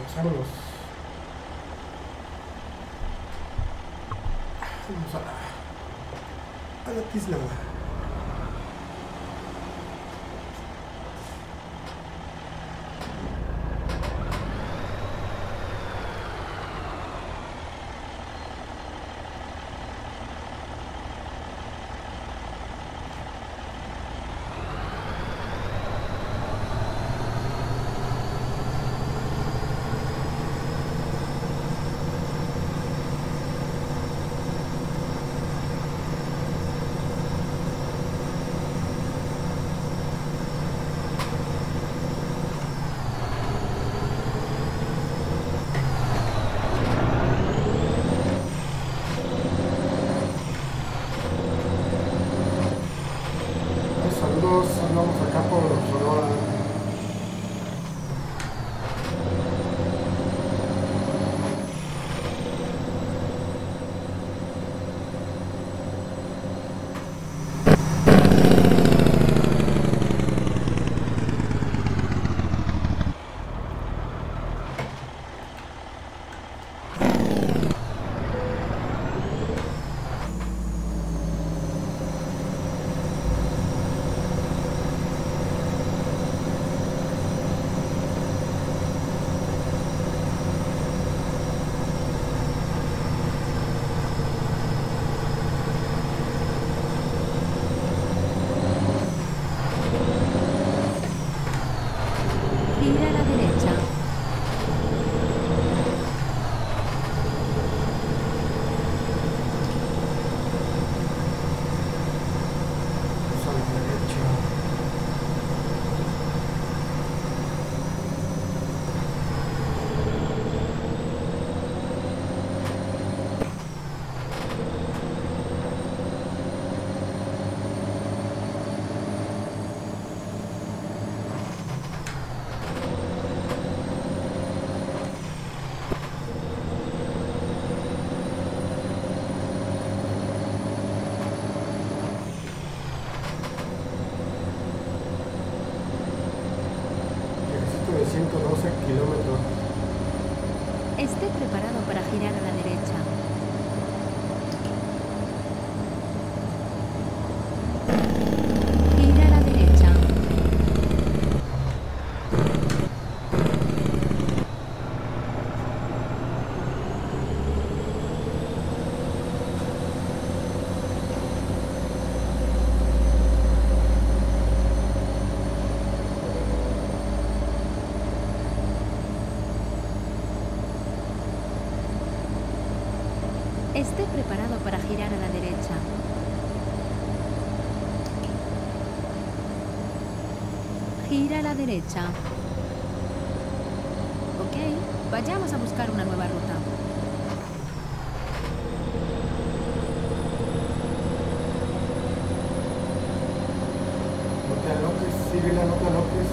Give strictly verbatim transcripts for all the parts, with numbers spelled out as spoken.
Vámonos. Vamos a, a la tisla. Saludos, andamos acá por Sonora. Gira a la derecha. Vamos a la derecha. Viajecito de ciento doce kilómetros. Esté preparado para girar a la derecha. Gira a la derecha. Esté preparado para girar a la derecha. Gira a la derecha. Ok, vayamos a buscar una nueva ruta. No te aloques, síguela, no te aloques.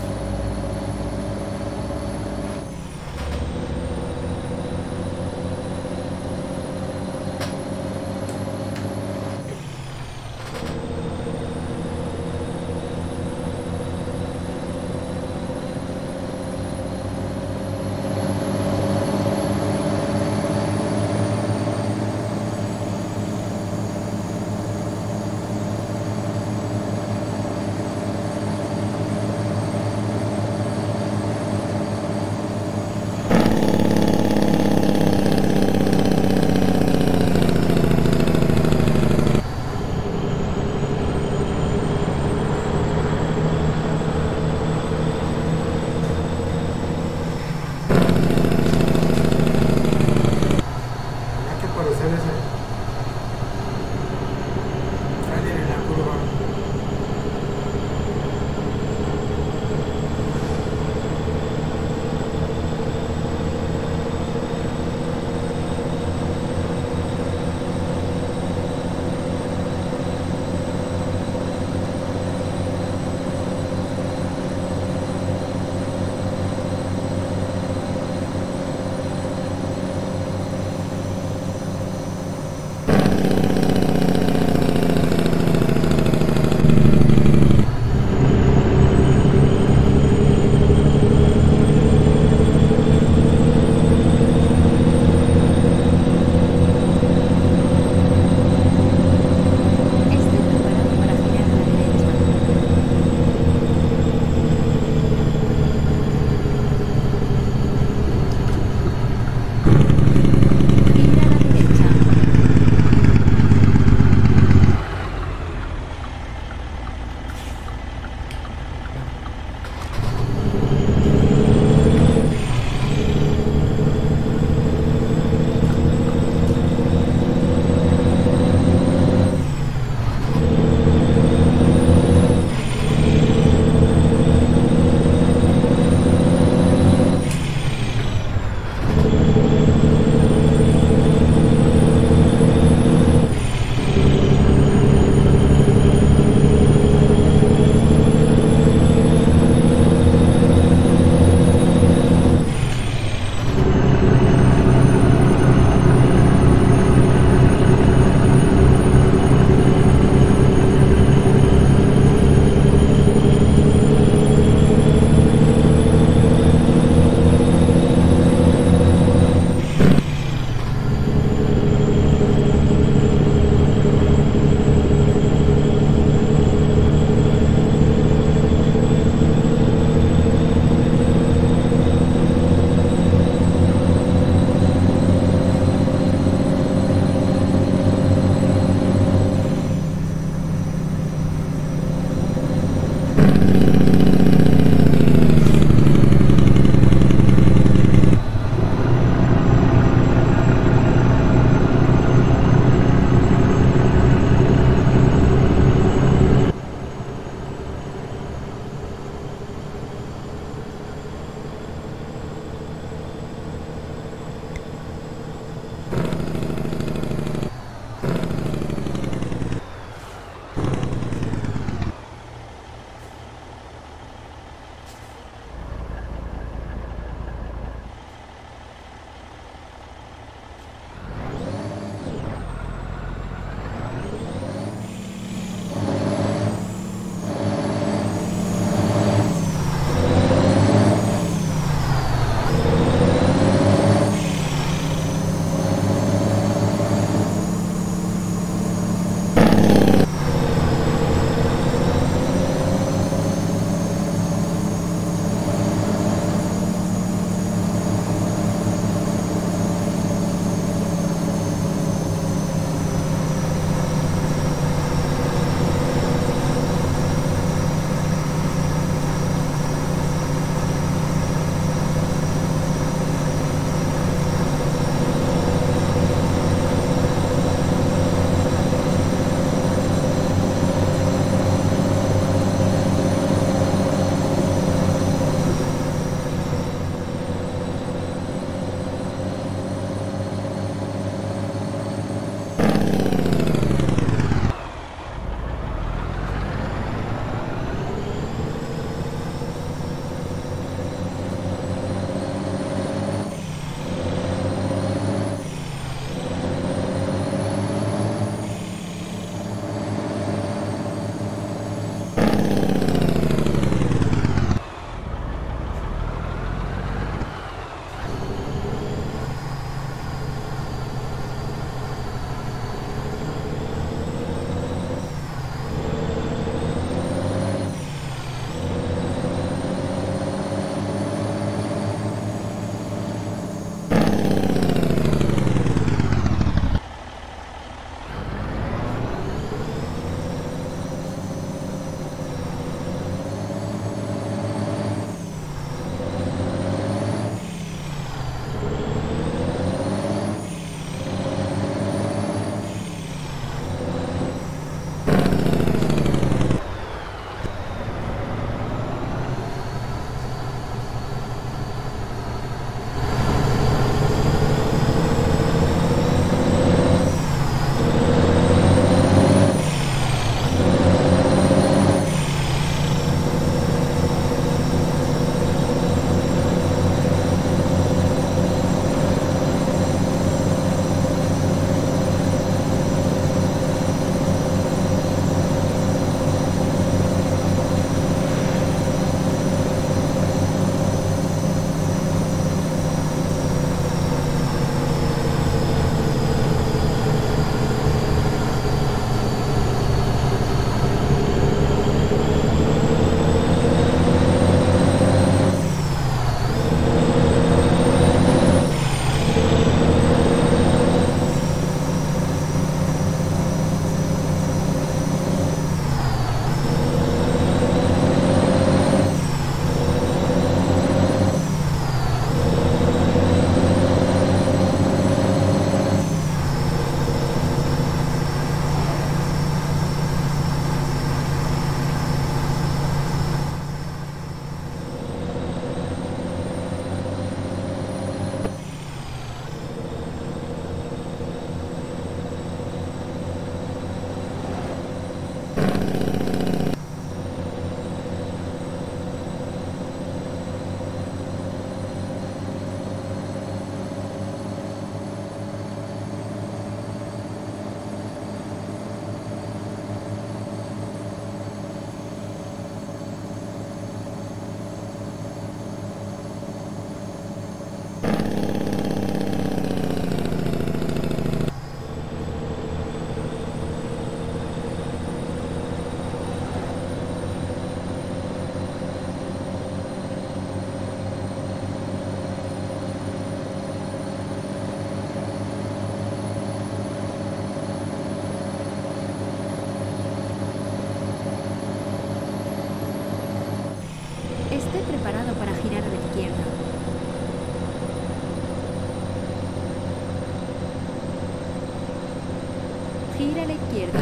a la izquierda.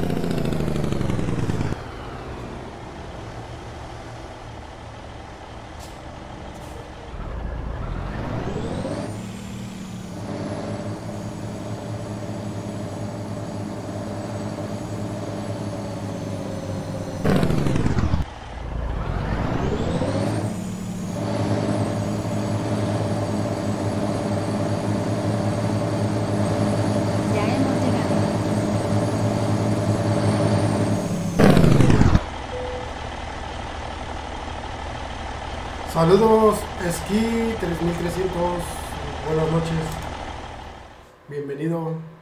Saludos, Esquí tres mil trescientos, buenas noches, bienvenido.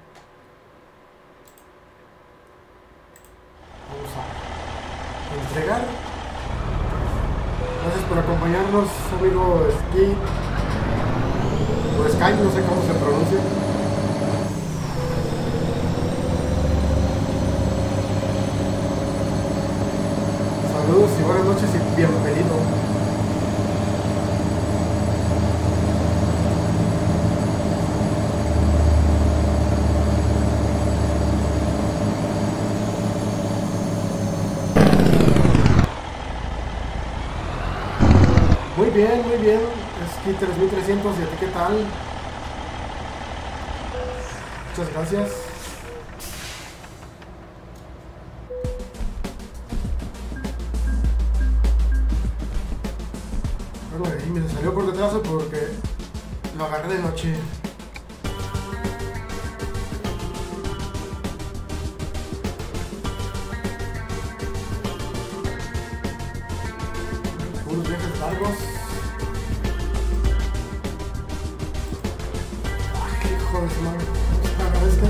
Vamos a entregar. Gracias por acompañarnos, amigo Esquí, o Skype, no sé cómo se pronuncia. Saludos y buenas noches y bienvenido. Muy bien, muy bien, Esquí tres mil trescientos, ¿y a ti qué tal? Muchas gracias. Bueno, y me salió por detrás porque lo agarré de noche. Unos viajes largos. Hijo de su madre. Este.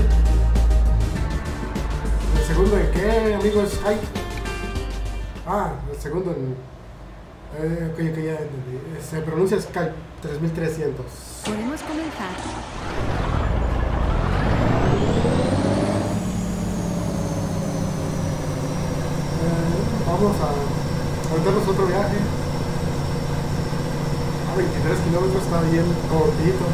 ¿El segundo en qué, amigos? Ay. Ah, el segundo en... Eh, ok, ok, ya entendí. Se pronuncia Skype tres mil trescientos. Podemos comenzar. Eh, vamos a contarnos otro viaje. A veintitrés kilómetros, está bien cortito.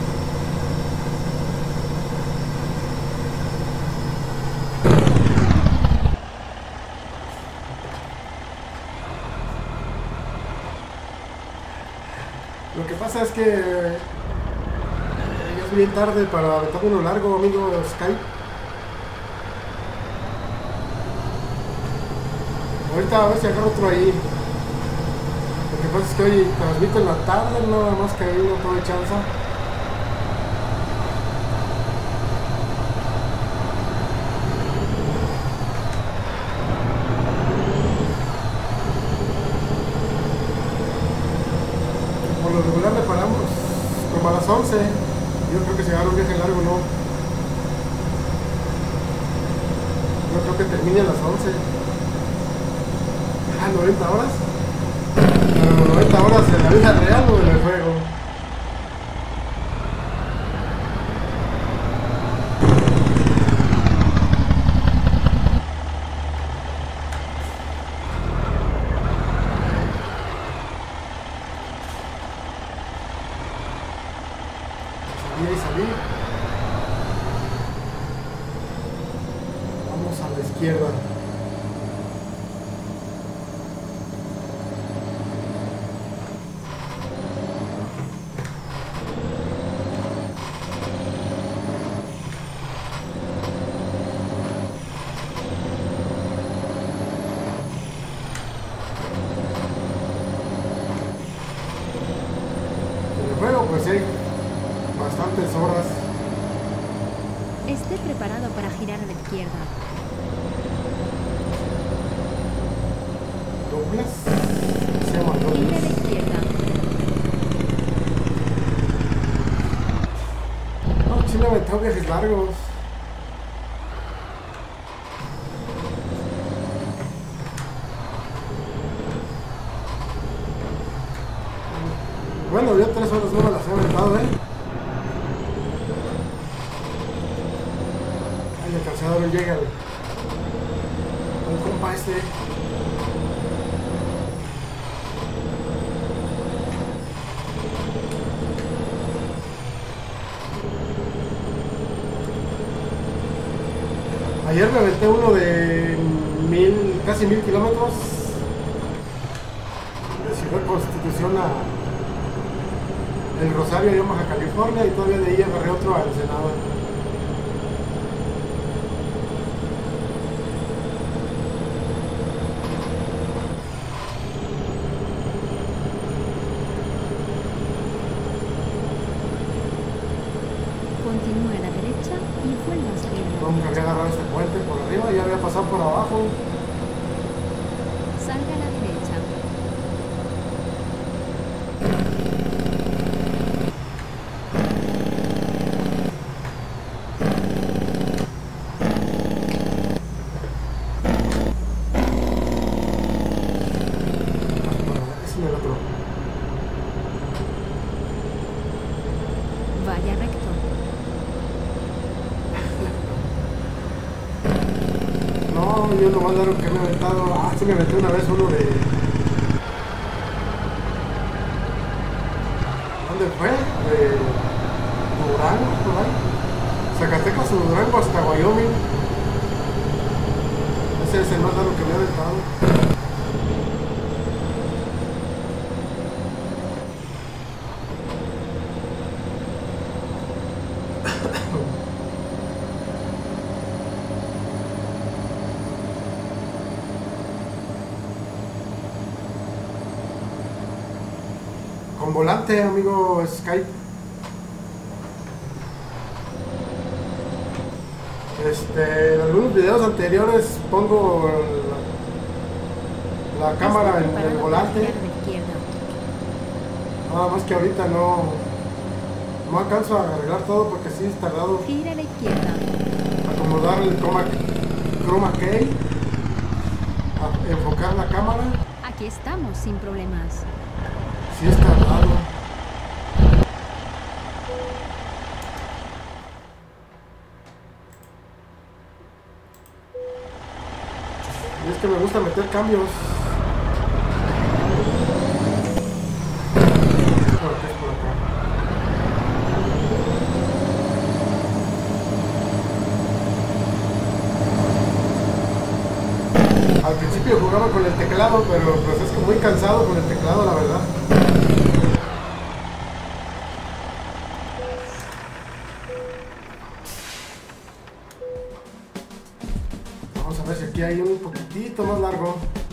Lo que pasa es que eh, ya es bien tarde para aventarme uno largo, amigo Skype. Ahorita a ver si agarro otro ahí. Lo que pasa es que hoy transmito en la tarde, nada más que ahí no tuve chance. Por lo regular le paramos como a las once. Yo creo que si agarro un viaje largo no. Yo creo que termine a las once. Ah, noventa horas. Pero noventa horas en la vida real o en el juego. Salí y salí. Vamos a la izquierda. Pues hay bastantes horas. Esté preparado para girar a la izquierda. ¿Doblas? Se llama Gire a la dobles. izquierda. No, sí me aventó viajes largos. Bueno, yo tres horas no me las he aventado, ¿eh? Ay, el cansador llega el, el compa este. Ayer me aventé uno de mil, casi mil kilómetros de Ciudad Constitución a El Rosario, yo Baja California, y todavía de ahí agarré otro a Ensenada. Continúe a la derecha y vuelva a seguir. Nunca había agarrado este puente por arriba, ya había pasado por abajo. Salga a la derecha. Ese es el otro. Vaya recto. No, yo no voy a dar que me he aventado. Ah, sí me aventé una vez uno de. ¿Dónde fue? De Durango, por ahí. Zacatecas o Durango hasta Wyoming. Ese es el más largo que me he aventado. Con volante, amigo Skype. Este, en algunos videos anteriores pongo la, la cámara en el volante. Nada más que ahorita no, no alcanzo a arreglar todo porque sí es tardado. Gira a la izquierda. Acomodar el chroma, chroma key, a enfocar la cámara. Aquí estamos sin problemas. Sí es tardado. Y es que me gusta meter cambios. Creo que es por acá. Al principio jugaba con el teclado, pero pues es que muy cansado con el teclado, la verdad. Vamos a ver si aquí hay un poquitito más largo.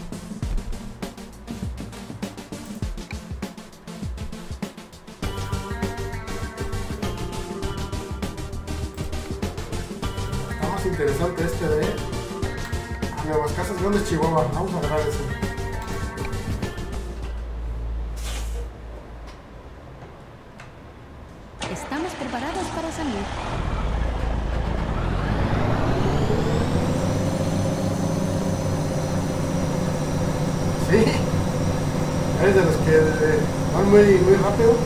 Está más interesante este de Nuevas Casas Grandes, Chihuahua. Vamos a agarrar ese. Estamos preparados para salir. Sí, eres de los que eh, van muy, muy rápido.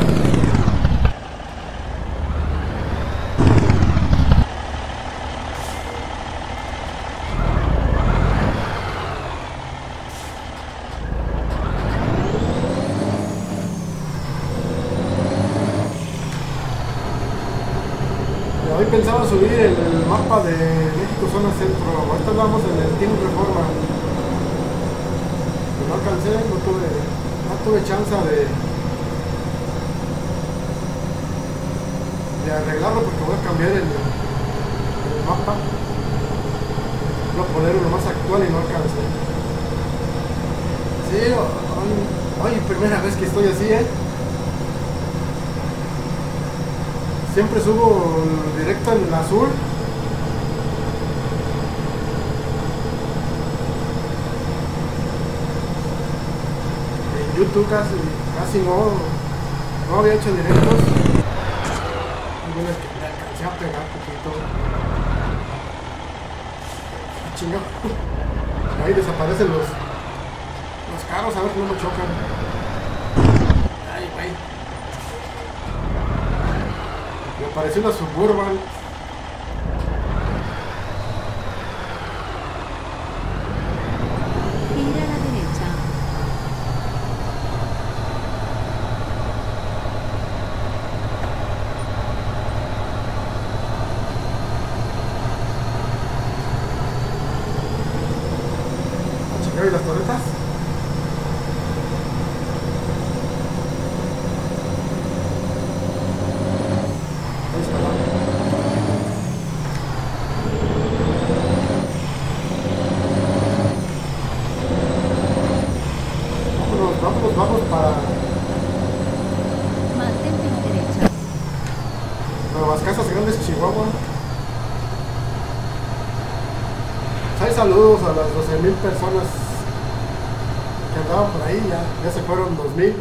Hoy pensaba subir el mapa de México Zona Centro. Ahorita vamos en el Team Reforma. Pero no alcancé, no tuve, no tuve chance de, de arreglarlo porque voy a cambiar el, el mapa. Voy a poner uno más actual y no alcancé. Sí, hoy, hoy primera vez que estoy así, eh. Siempre subo directo en el azul. En YouTube casi, casi no, no había hecho directos. Y bueno, es que me alcancé a pegar un poquito. Ah, chinga. Ahí desaparecen los, los carros, a ver si no me chocan. Ay, güey. Me pareció una Suburban. Gira a la derecha. vamos para Mantente a la derecha. Nuevas Casas Grandes, Chihuahua. Hay saludos a las doce mil personas que andaban por ahí, ya, ya se fueron dos mil.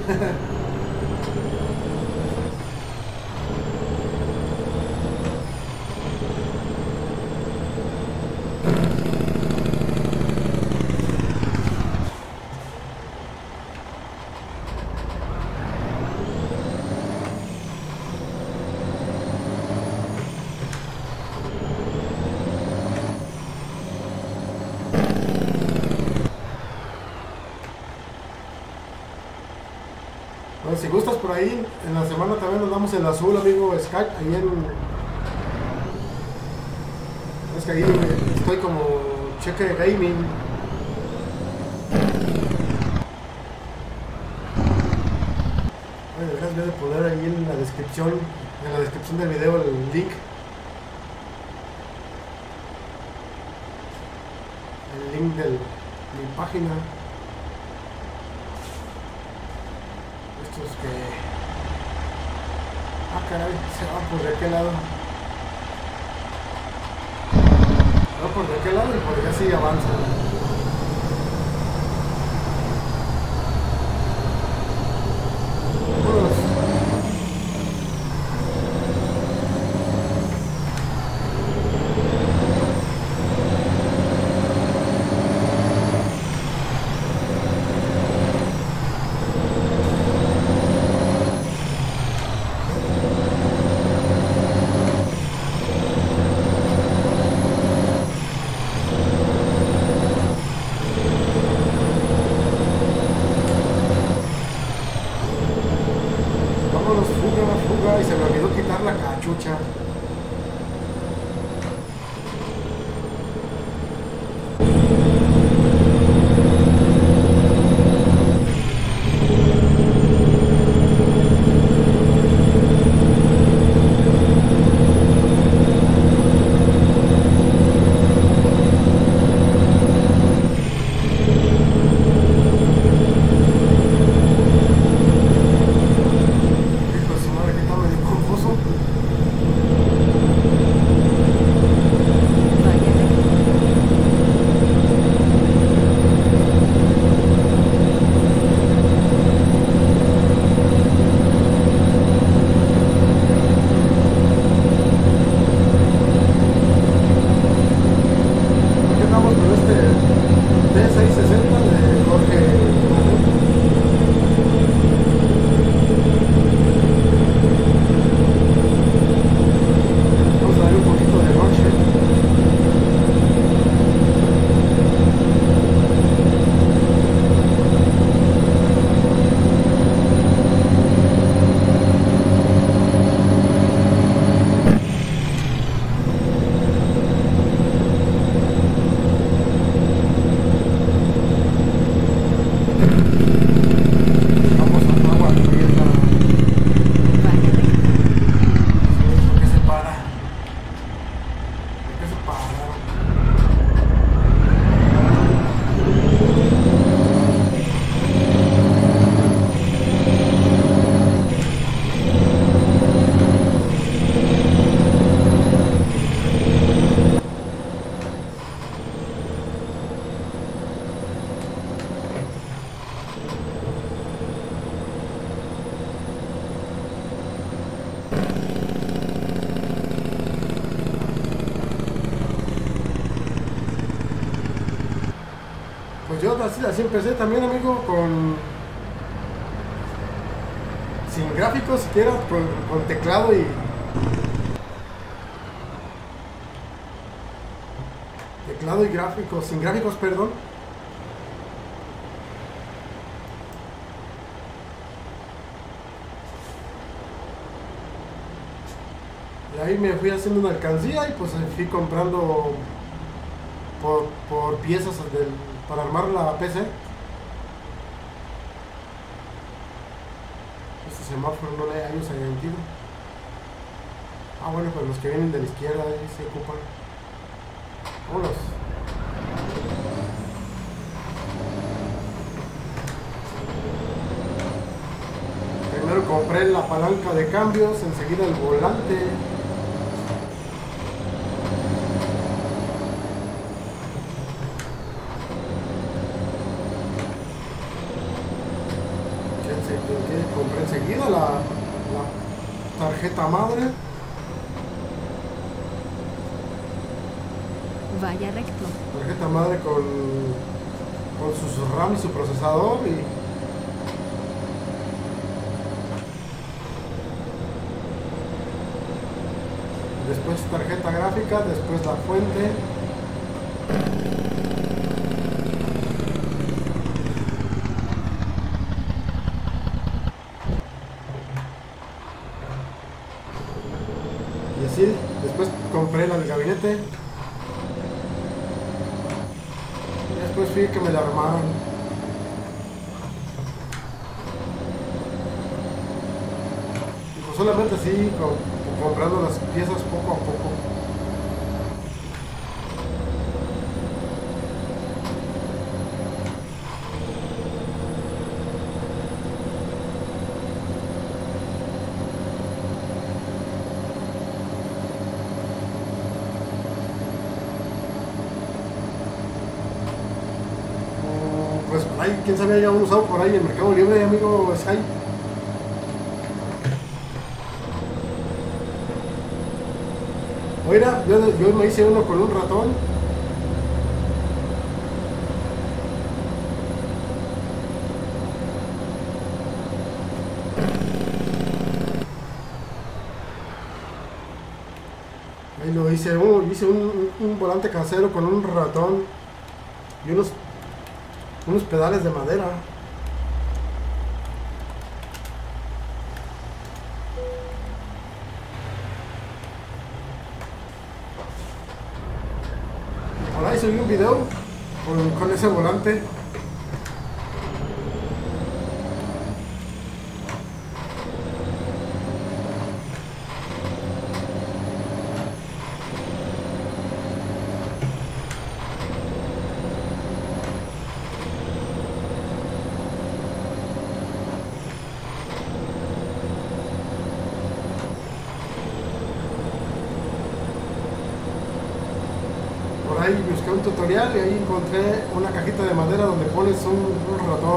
Bueno, si gustas por ahí, en la semana también nos damos el azul, amigo Skype, ahí en... Es que ahí estoy como cheque gaming. Ay, de veras, voy a poner ahí en la descripción, en la descripción del video el link. El link de mi página. Estos que... Ah, caray, se va por de aquel lado. Se va por de aquel lado y por allá sí avanza. Y se me olvidó quitar la cachucha. Pues yo así, así empecé también, amigo, con sin gráficos siquiera, con, con teclado y teclado y gráficos, sin gráficos, perdón. Y ahí me fui haciendo una alcancía y pues fui comprando por, por piezas del, para armar la P C. Este semáforo no le hay un sentido. Ah, bueno, pues los que vienen de la izquierda ahí se ocupan. Vámonos. Primero compré la palanca de cambios, enseguida el volante. Que compré enseguida la, la tarjeta madre. Vaya recto. Tarjeta madre con, con sus RAM y su procesador y después tarjeta gráfica, después la fuente. Y así, después compré la del gabinete. Y después fui que me la armaron. Y pues solamente así, con comprando las piezas poco a poco. Pues por ahí, quién sabe, haya un usado por ahí en el Mercado Libre, amigo Sky. Oiga, yo, yo me hice uno con un ratón. Ahí lo hice, un, hice un, un volante casero con un ratón y unos, unos pedales de madera. Ahí subí un video con, con ese volante. Ahí busqué un tutorial y ahí encontré una cajita de madera donde pones un, un ratón.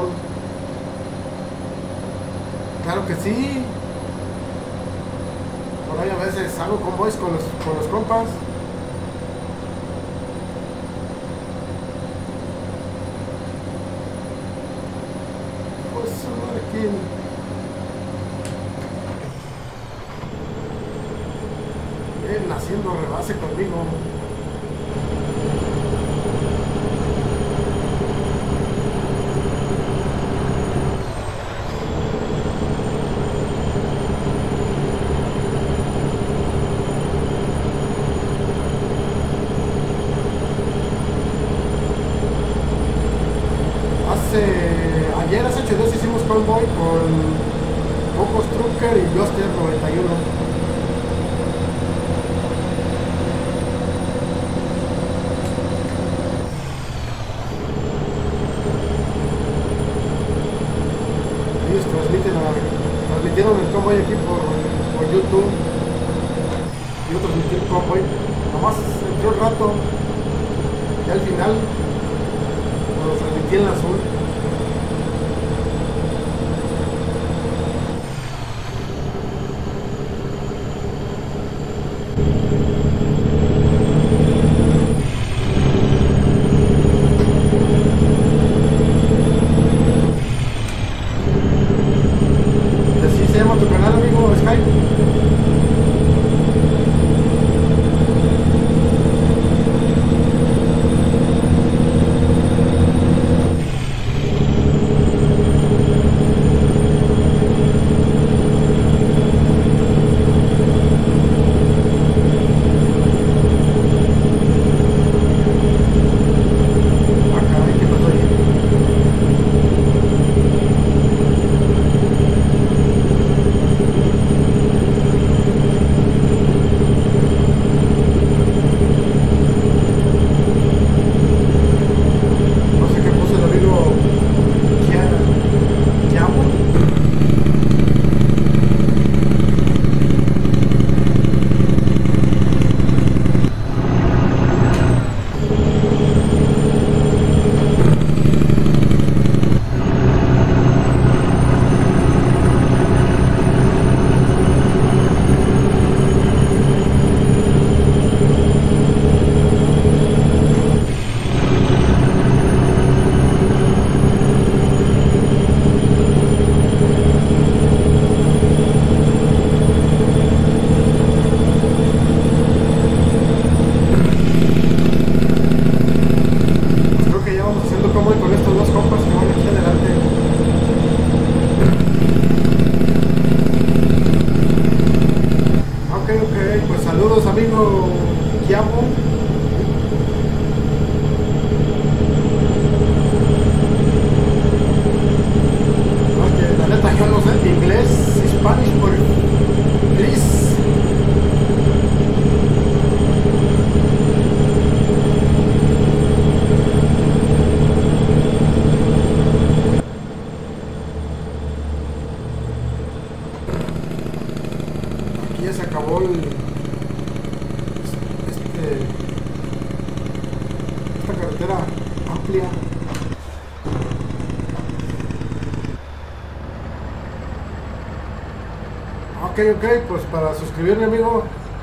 Claro que sí. Por ahí a veces hago convoys con los, con los compas. Pues aquí. Vienen haciendo rebase conmigo. Ayer hace ocho días hicimos convoy con Bocos Trucker y Joster noventa y uno. Ellos transmiten a, transmitieron el convoy aquí por, por YouTube. Yo transmití el convoy. Nomás entró un rato y al final lo transmití en azul. Aquí ya se acabó el, este, esta carretera amplia. Ok, ok, pues para suscribirme, amigo.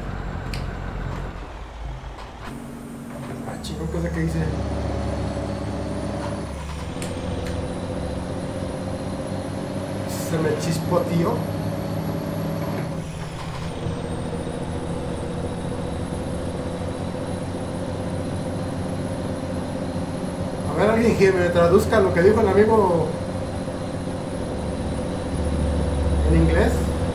Ah, chingón, ¿qué es lo que hice? Se me chispoteó. A ver, alguien que me traduzca lo que dijo el amigo en inglés.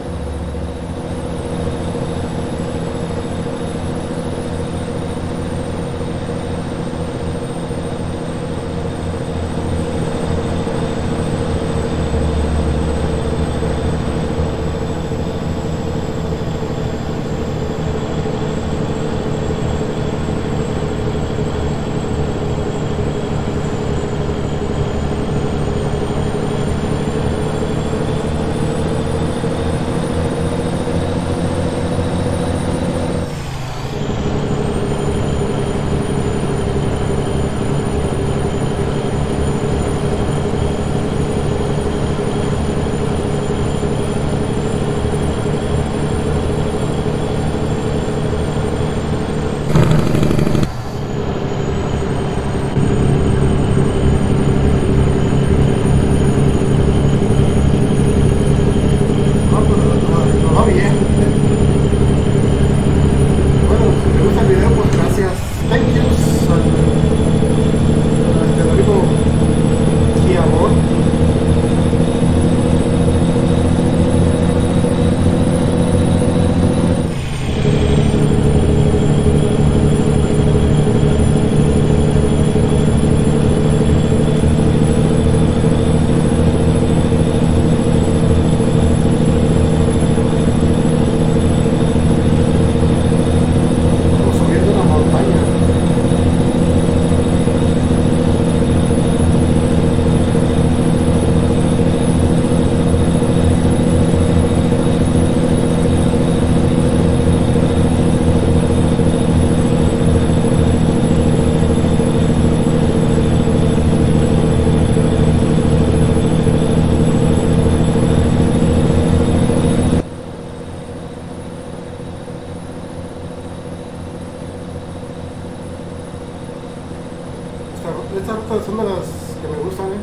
Estas rutas son de las que me gustan, ¿eh?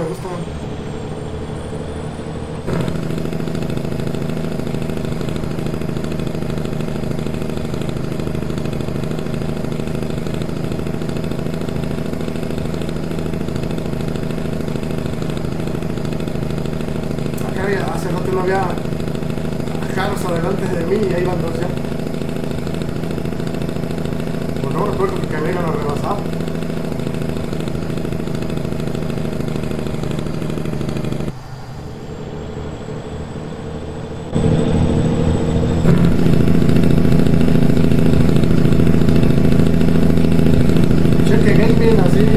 gustan. Acá hace rato no había carros adelante de mí y ahí van dos ya. Pues no recuerdo que me iban a rebasar. Cheque gaming así.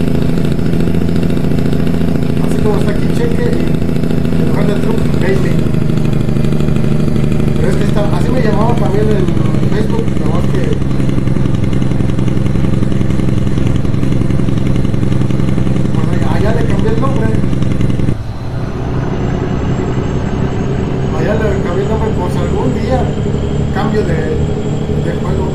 Así como está aquí cheque y en lugar de truck gaming. Pero es que está, así me llamaba también en Facebook, nada más que pues allá le cambié el nombre. Allá le cambié el nombre por si algún día cambio de, de juego.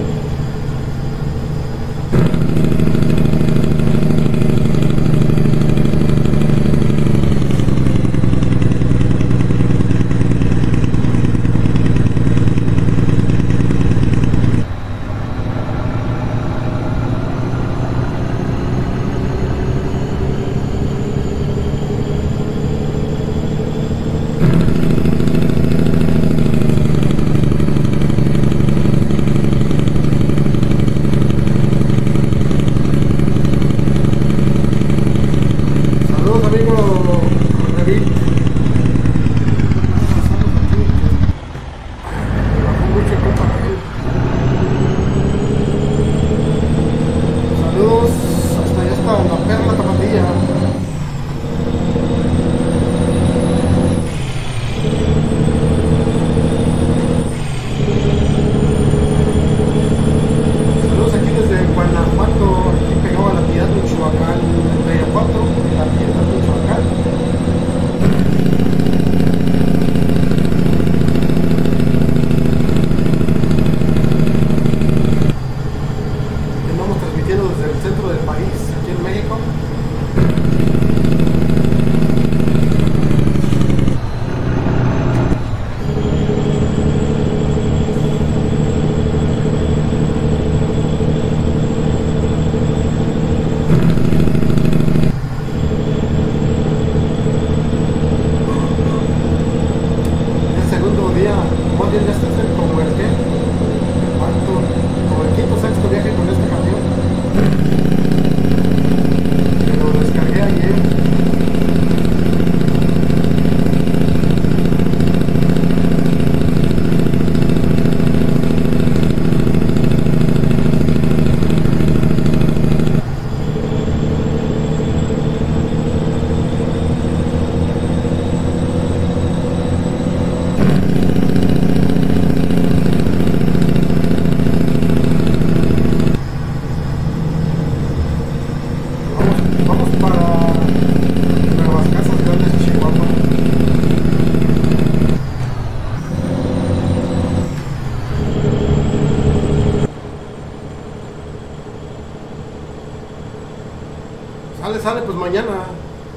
Sale, sale, pues mañana.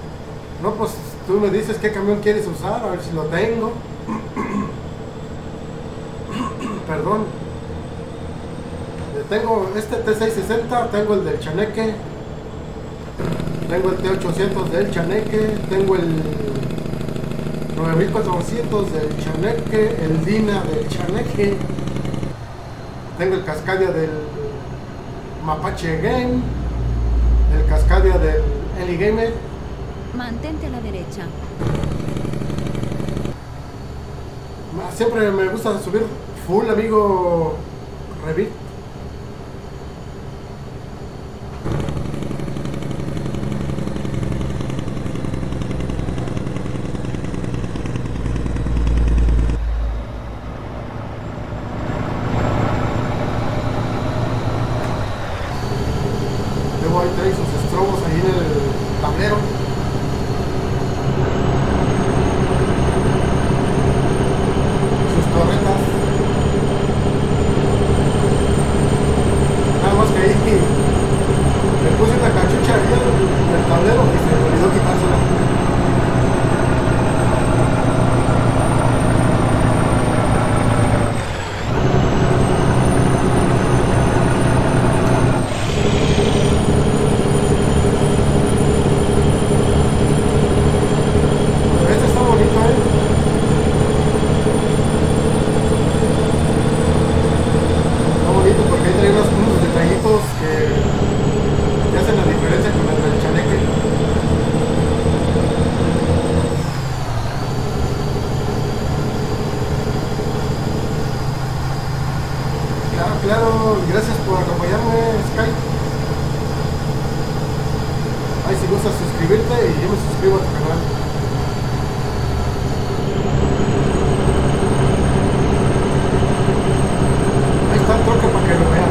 No, pues tú me dices qué camión quieres usar, a ver si lo tengo. Perdón. Tengo este T seiscientos sesenta, tengo el del Chaneque, tengo el T ochocientos del Chaneque, tengo el nueve mil cuatrocientos del Chaneque, el Dina del Chaneque, tengo el Cascadia del Mapache Game, el Cascadia del Eli Gamer. Mantente a la derecha. Siempre me gusta subir full, amigo Revit. Luego ahí trae sus estrobos ahí en el tablero. Sus torretas. claro, gracias por acompañarme, Sky. Ahí si gustas suscribirte y yo me suscribo a tu canal. Ahí está el troque para que lo vean.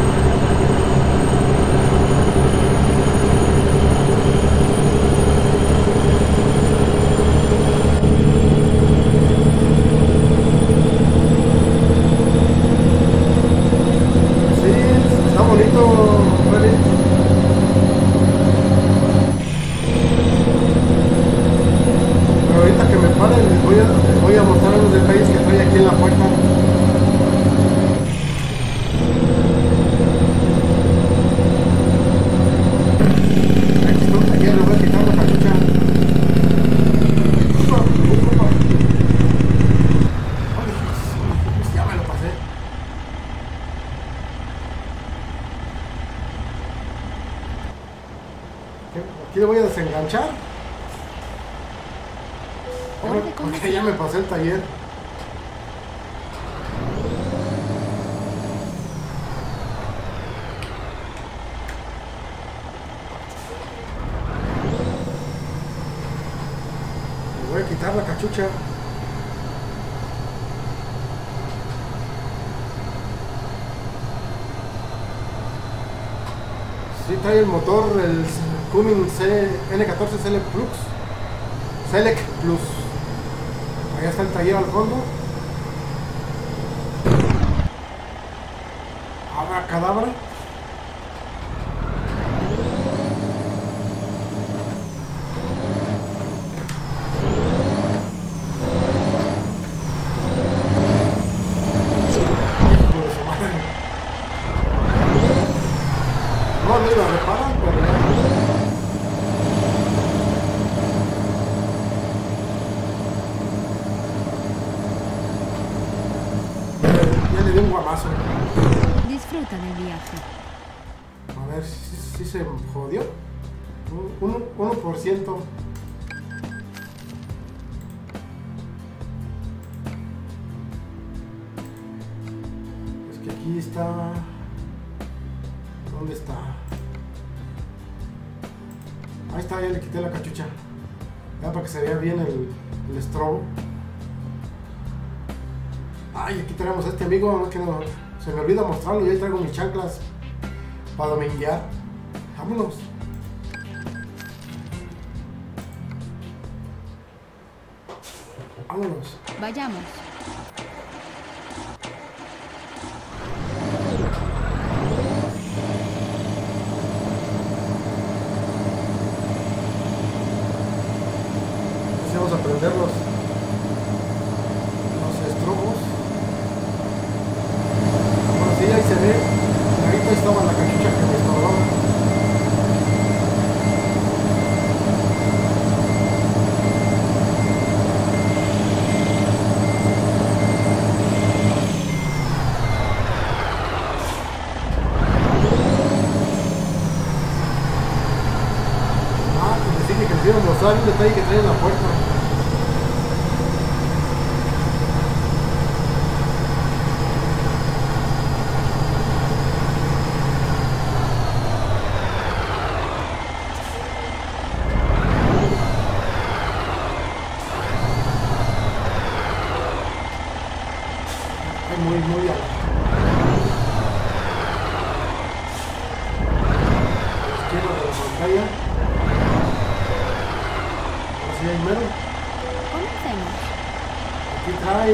Aquí le voy a desenganchar. Porque ya me pasé el taller. Le voy a quitar la cachucha. Sí, trae el motor, el Cummins N catorce Select Plus. Select Plus. Allá está el taller al fondo. Abracadabra. No, no la reparan, pero ya. Un guamazo. Disfruta del viaje. A ver si, si se jodió. Un, uno por ciento. Es que aquí está. ¿Dónde está? Ahí está, ya le quité la cachucha. Ya para que se vea bien el, el strobo. Ay, aquí tenemos a este amigo que no, se me olvida mostrarlo y ahí traigo mis chanclas para dominguear. Vámonos. Vámonos. Vayamos. Así vamos a prenderlos. Ahí se ve, ahorita estaba la cachucha que me estorbaba. Ah, pues decirle que me quiero mostrar un detalle que trae en la puerta. Muy, muy bien. A la izquierda de la pantalla. Así hay mero. Comencemos. Aquí trae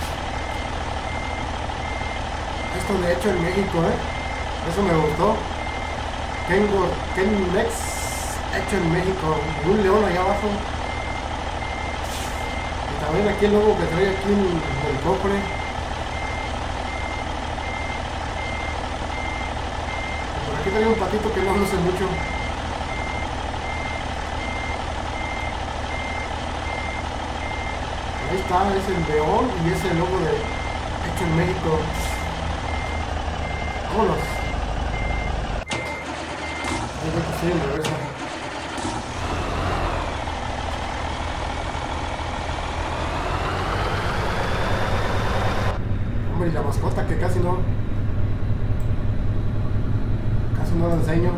esto de hecho en México, ¿eh? Eso me gustó. Tengo Kennex hecho en México. Y un león allá abajo. Y también aquí el logo que trae aquí en el cofre. Aquí trae un patito que no luce mucho. Ahí está, es el león y es el logo de hecho en México. Vámonos. Ahí va que sí, en reversa. Hombre, y la mascota que casi no. no lo enseño.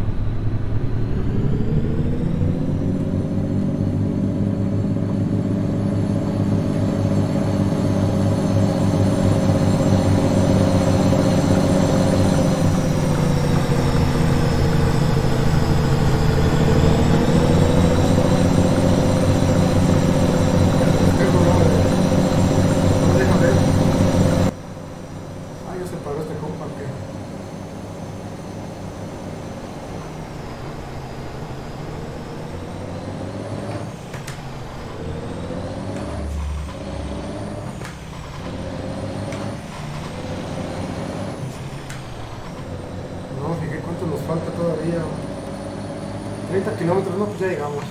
Nos falta todavía treinta kilómetros, no, pues ya llegamos.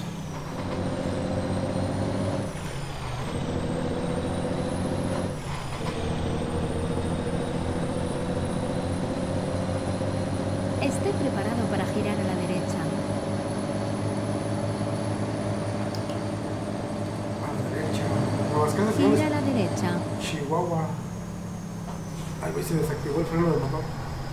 Esté preparado para girar a la derecha. A la derecha. Nuevas Casas, Gira a la derecha. Chihuahua. Ay, güey, se desactivó el freno del motor.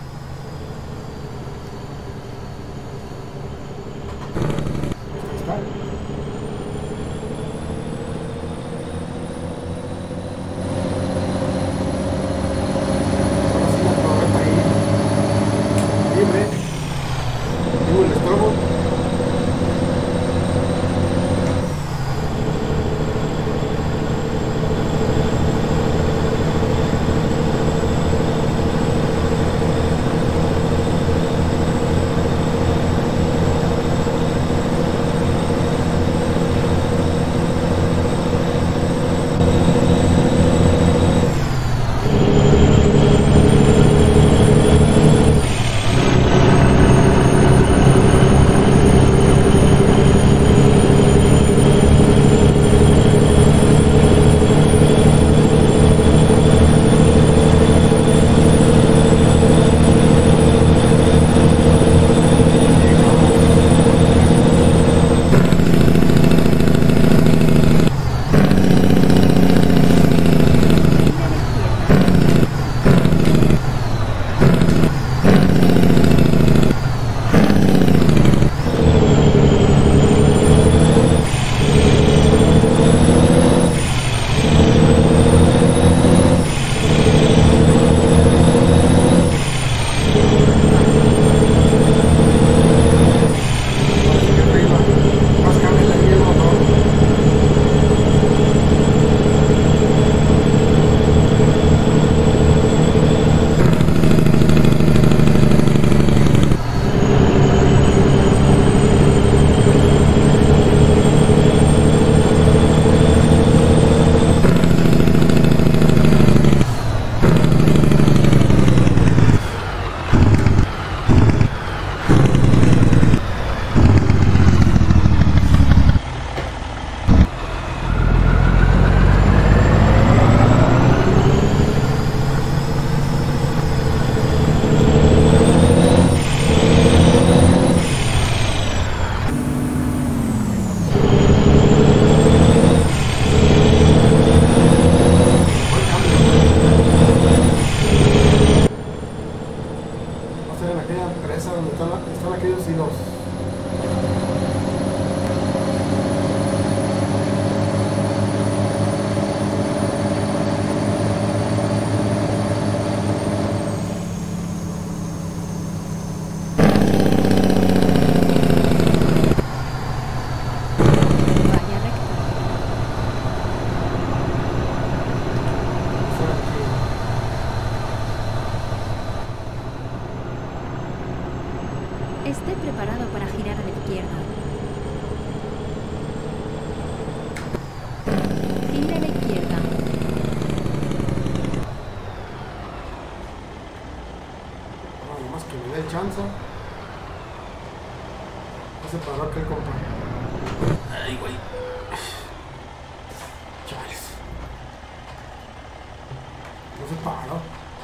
Esté preparado para girar a la izquierda. Gira a la izquierda. Nada más que me dé el chance. No se paró aquel compa. Ay, güey. Chales. No se paró.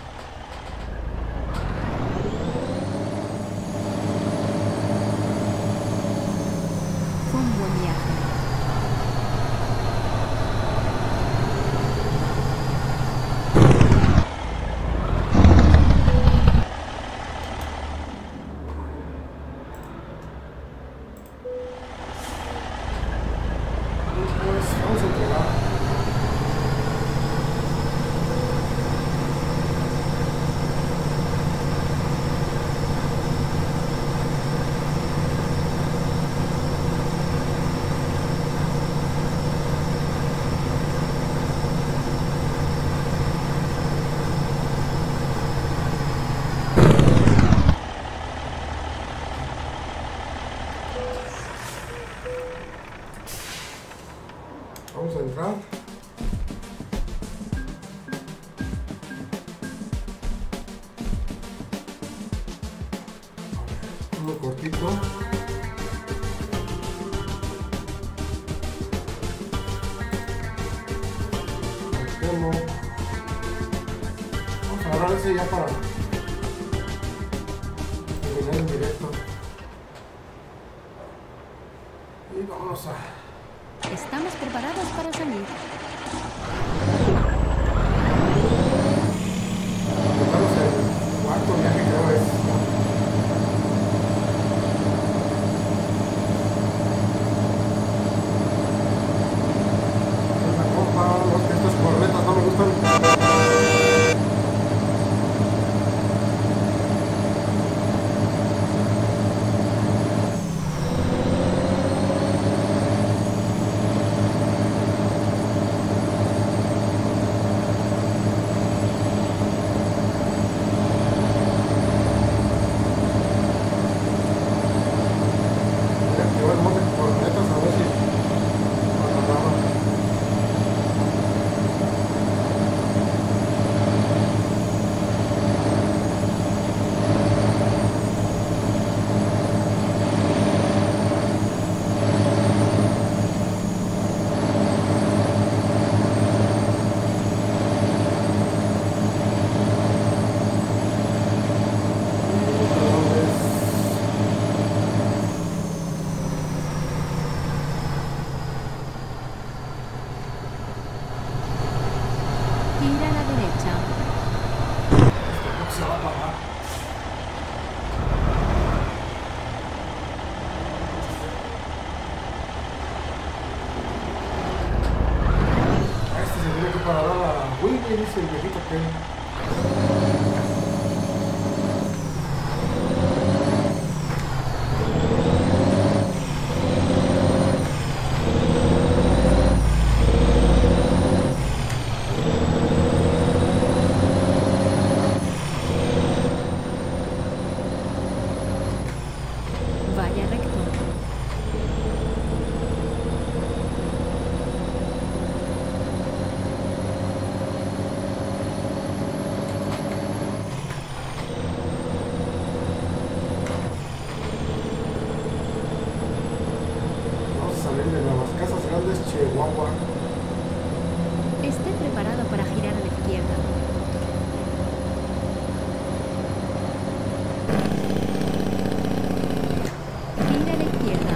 Fue un buen viaje. Uno cortito. Metemos. Vamos a agarrar ese ya para terminar el directo. Y vámonos a... Estamos preparados para salir. Empezamos el cuarto viaje, creo es. Esta compa, no, es que estas cornetas no me gustan. Gira a la derecha. Se va a apagar. A este se tiene que parar a la Willy, dice el viejito que... Vaya recto. Vamos a salir de Nuevas Casas Grandes, Chihuahua. Esté preparado para girar a la izquierda. Gira a la izquierda.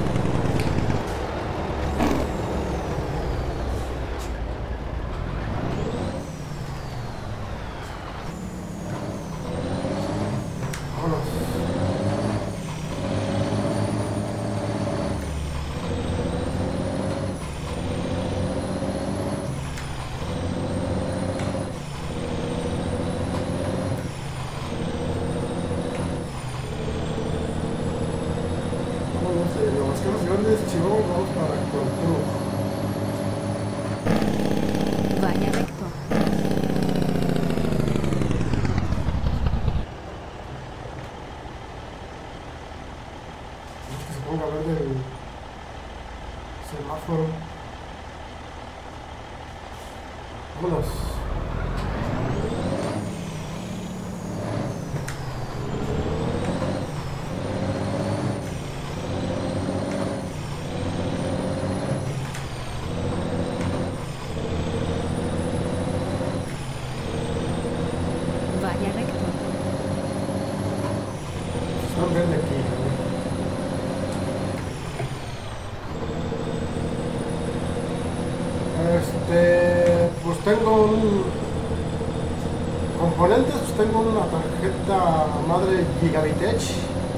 Vámonos. Vámonos de Nuevas Casas Grandes, Chihuahua, vamos para Control. Vaya recto. Es que se ponga verde el semáforo. Vámonos. Vaya recto. Están verde aquí, ¿no? Este, pues tengo un componentes, pues tengo una tarjeta madre Gigabit Edge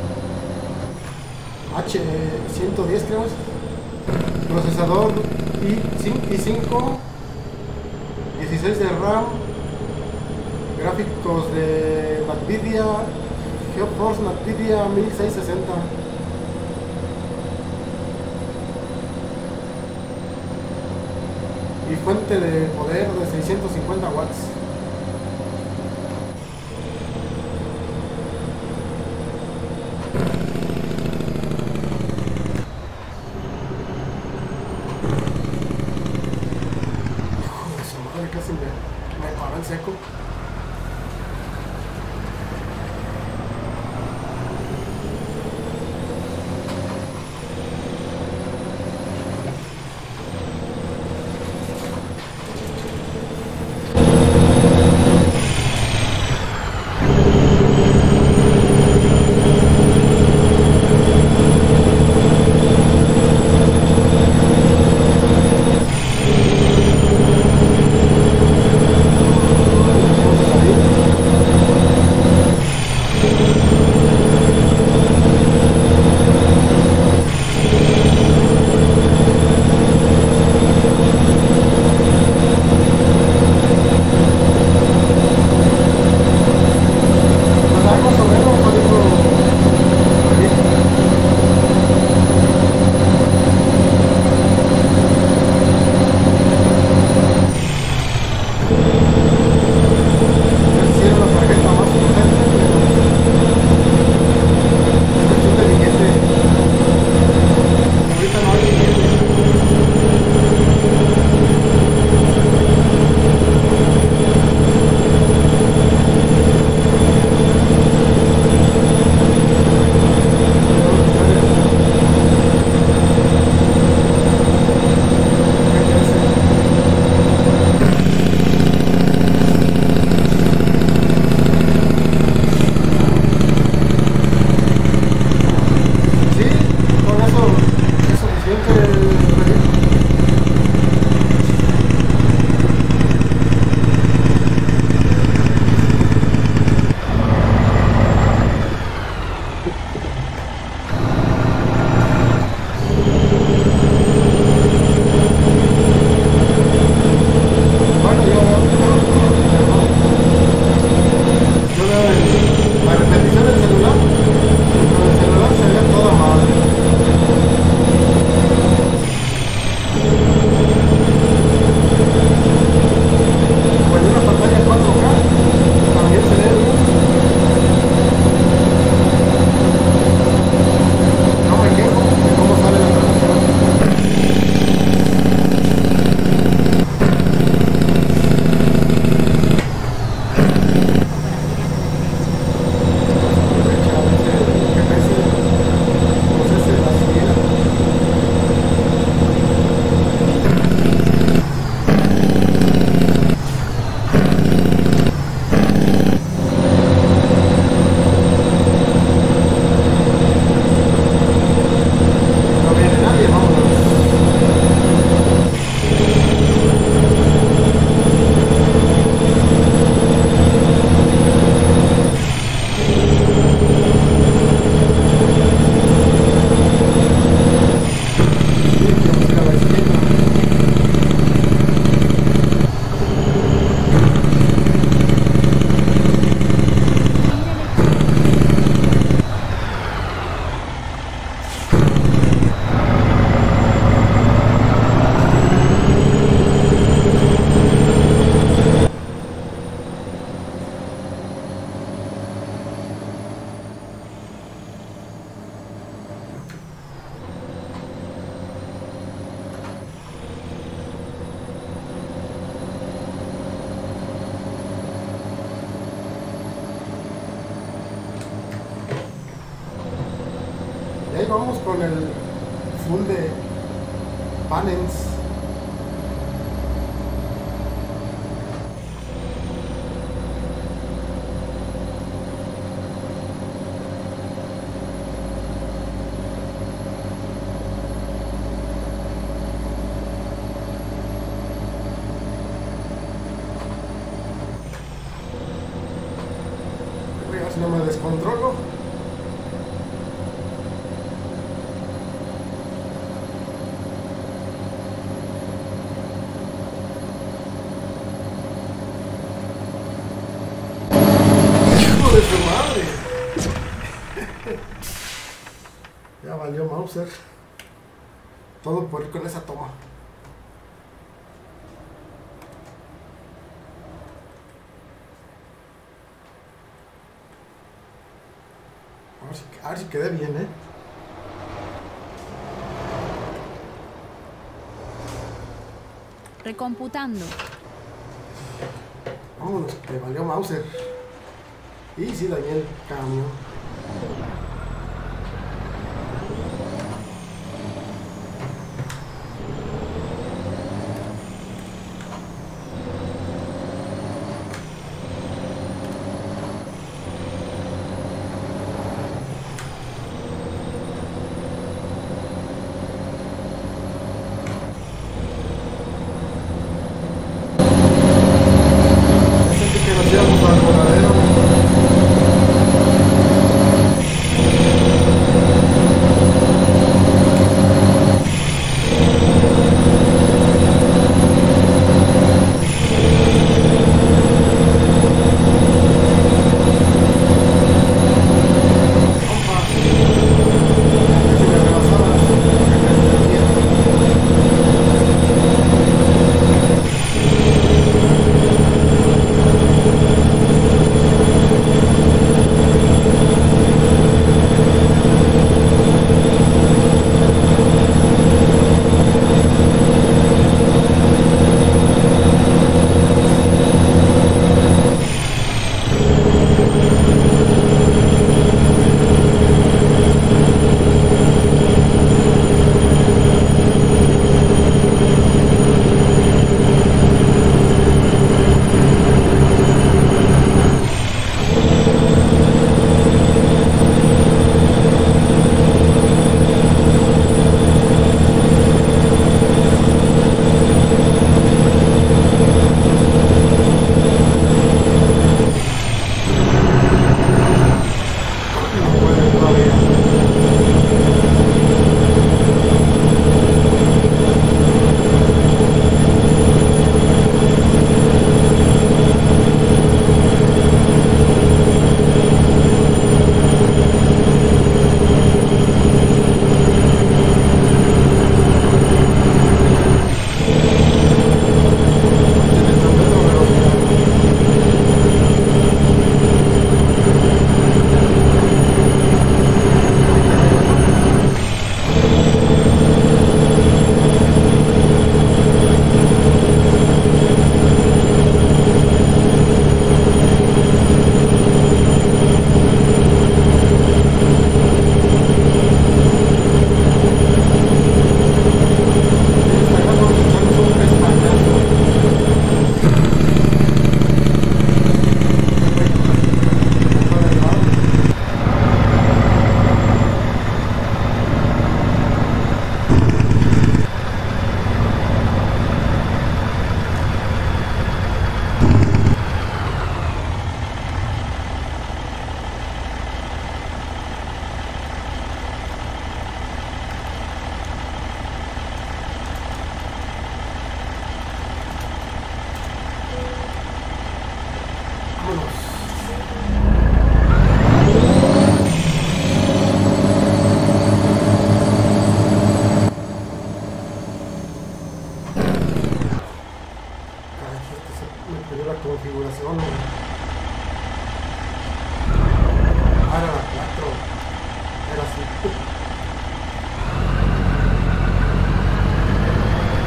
H ciento diez creo, procesador i cinco, dieciséis de RAM, gráficos de Nvidia, GeForce Nvidia mil seiscientos sesenta. Y fuente de poder de seiscientos cincuenta watts. Hijo de su madre, casi me, me paró en seco. ahí vamos con el full de Panens. Si no me descontrolo. ¡Hijo de su madre! Ya valió Mauser. Todo por ir con esa toma. A ver, si, a ver si quedé bien, ¿eh? Recomputando. Vámonos, que valió Mauser. Y sí, dañé el camión. configuración. Ah, era la cuatro. Era así.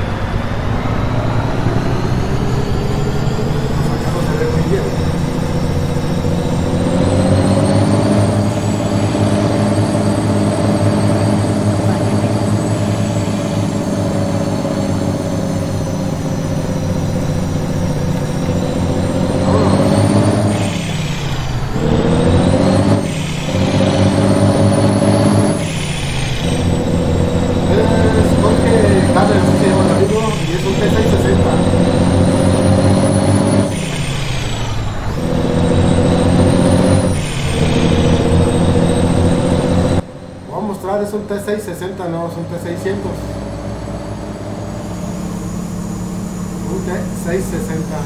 Acá no se ve muy bien. reparar es un T seiscientos sesenta, no, es un T seiscientos. Un T seiscientos sesenta.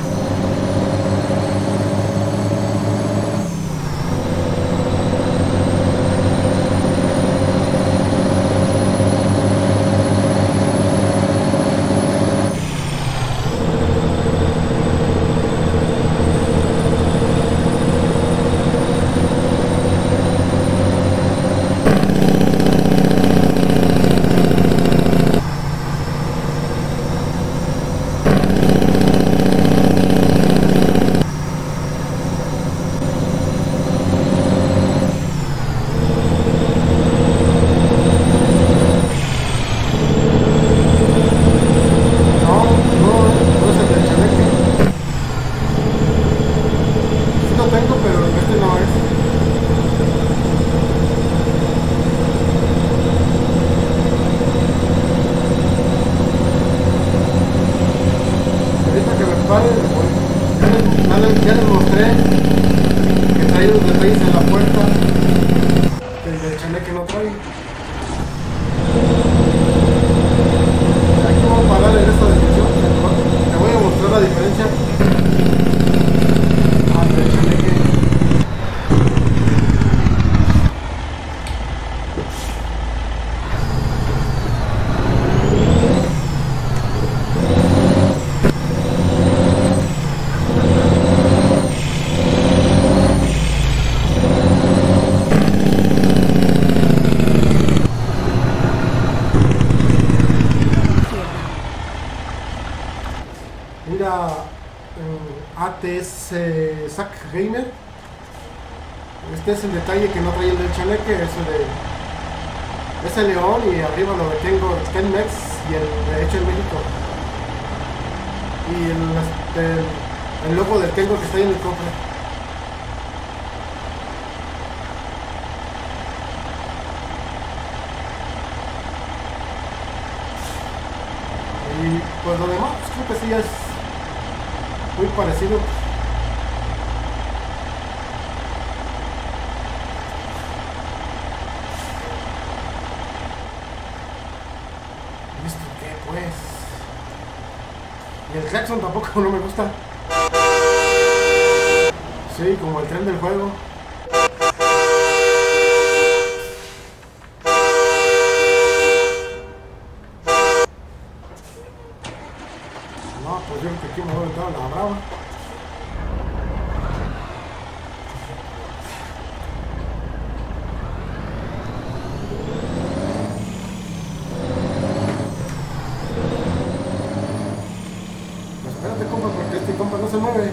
Ya les mostré que trae los detalles en la puerta que el chaneque no trae. Aquí vamos a parar en esta descripción. Te voy a mostrar la diferencia entre el chaneque. Mira, eh, A T S Zack Gamer. Este es el detalle que no trae el del chaneque, ese de ese león, y arriba lo tengo el Tenmex y el de hecho en México. Y el, este, el logo del Tengo que está ahí en el cofre. Y pues lo demás, pues, creo que sí es muy parecido. ¿Esto qué pues? Y el claxon tampoco no me gusta. Sí, como el tren del juego. No, pues yo creo que aquí me voy a entrar a la brava. Pues espérate, compa, porque este compa no se mueve.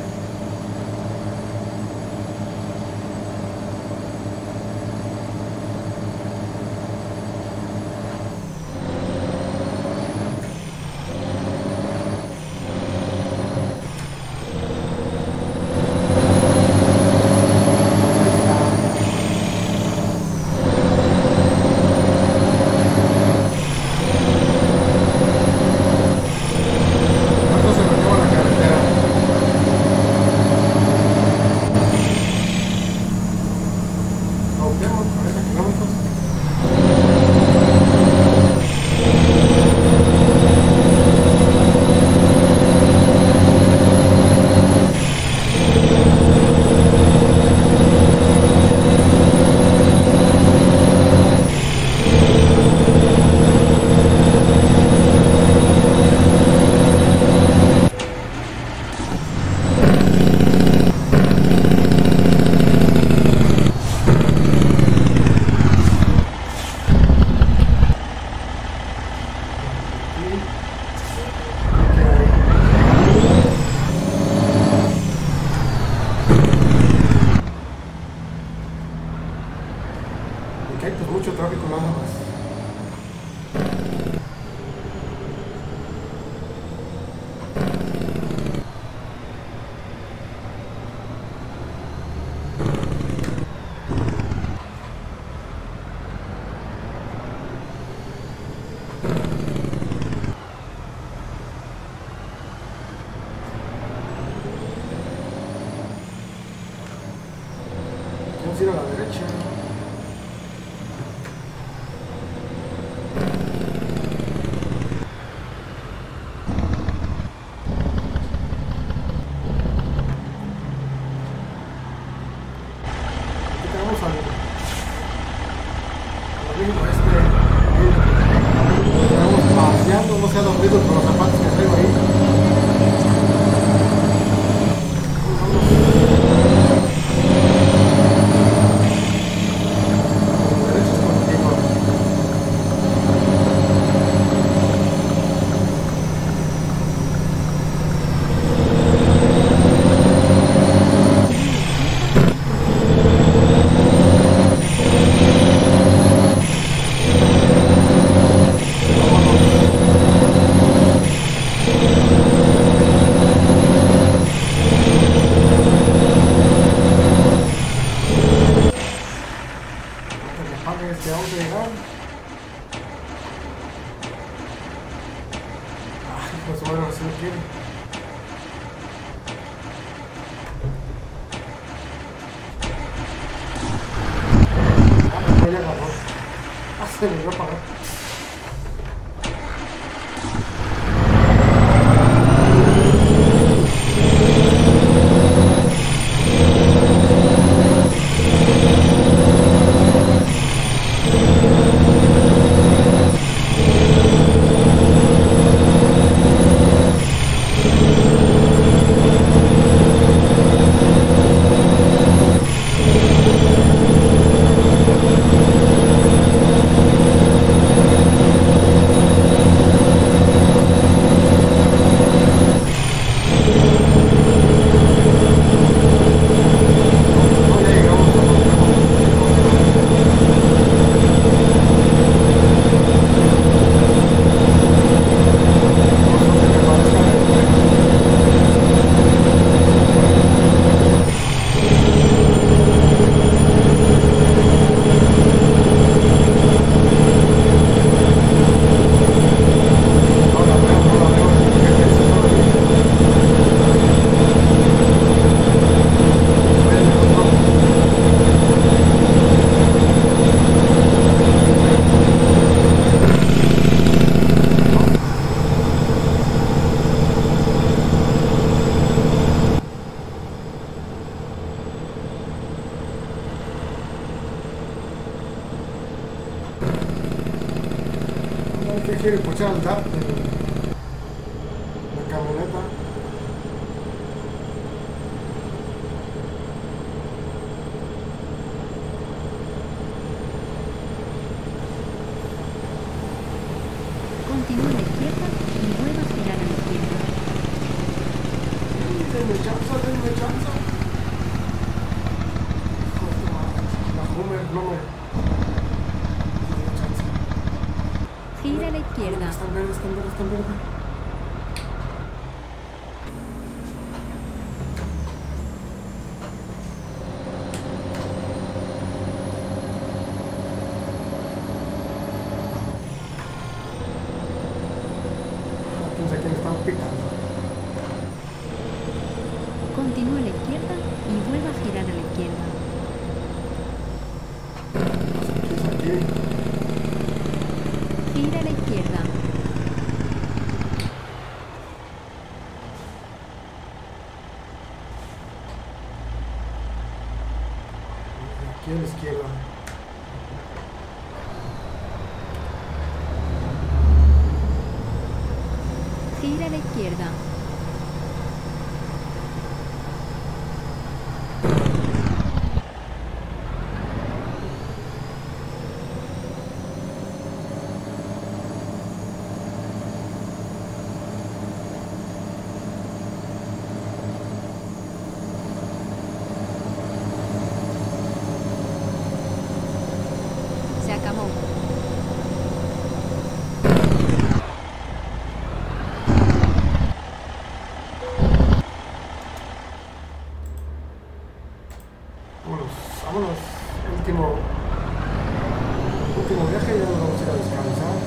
Ok, pues mucho tráfico nada más. Vamos a ir a la derecha. que vamos a llegar. Ay, pues bueno, si no quiere. Ah, ya agarró. Ah, se me dio a apagar. ¿Qué quiere escuchar al DAP de la camioneta? Continúe a la izquierda y vuelva a girar a la izquierda. Denme chance, denme chance. Hijo de madre, la Hummer no me... Denme chance. Gira a la izquierda. Está en verde, está en verde, está en verde. Pensé que me estaban picando. Continúe a la izquierda y vuelva a girar a la izquierda. Aquí es aquí. Gira a la izquierda. Aquí a la izquierda. Gira a la izquierda. Se acabó. Vámonos, vámonos. Último, último viaje, ya nos vamos a ir a descansar.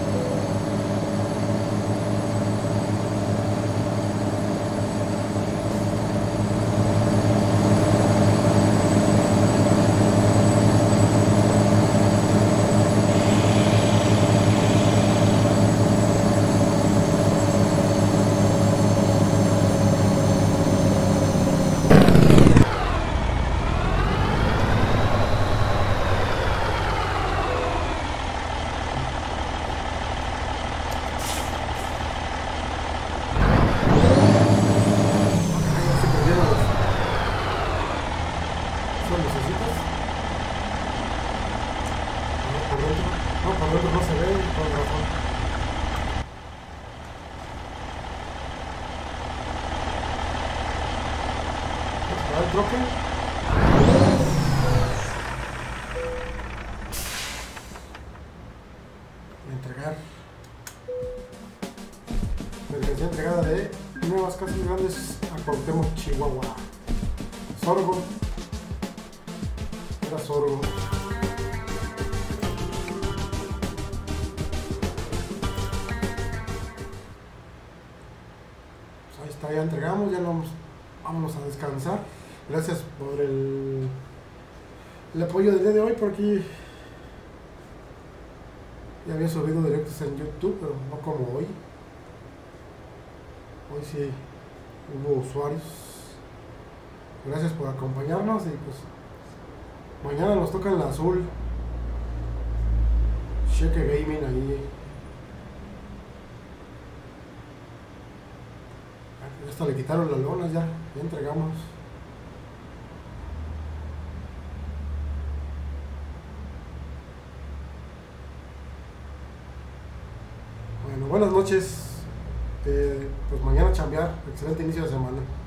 ¿El troque? Entregar. Mercancía entregada de nuevas casas grandes a Cuauhtémoc, Chihuahua. Sorgo. Era sorgo. está, ya entregamos, ya nos vámonos a descansar. Gracias por el, el apoyo del día de hoy. Por aquí ya había subido directos en YouTube, pero no como hoy. Hoy sí hubo usuarios. Gracias por acompañarnos y pues mañana nos toca en la azul. Cheque Gaming ahí. Hasta le quitaron las lonas ya, ya entregamos. Bueno, buenas noches. Eh, pues mañana chambear. Excelente inicio de semana.